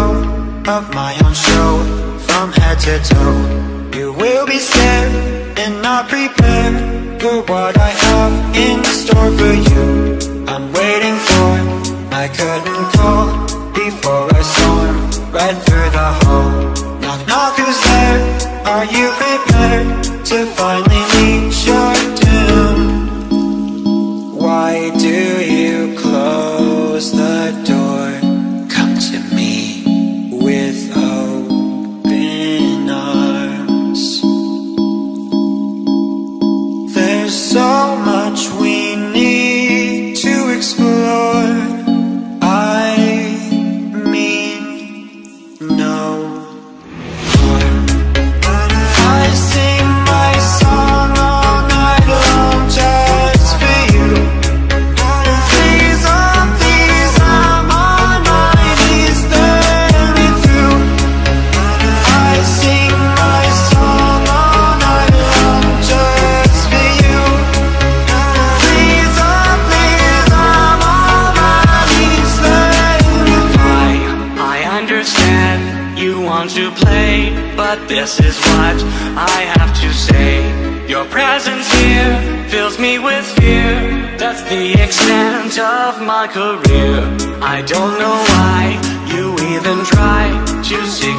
of my own show, from head to toe. You will be scared and not prepared for what I have in store for you. I'm waiting for my curtain call before I storm right through the hall. Knock knock, who's there? Are you prepared to finally meet your doom? Why do you close the door? Come to me with open arms. There's so much we need to explore. I mean, no harm. I sing my song all night long just for you. Please, oh please, I'm on my knees, let me through. I sing my song all night long just for you. Please, oh please, I'm on my knees, let me through. I understand you want to play, but this is what I have to say. Your presence here fills me with fear. That's the extent of my career. I don't know why you even try to